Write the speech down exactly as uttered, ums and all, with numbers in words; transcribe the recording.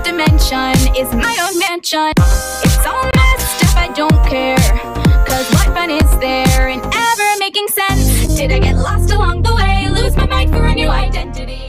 dimension is my own mansion. It's all messed up, I don't care, cause what fun is there in ever making sense? Did I get lost along the way, lose my mind for a new identity?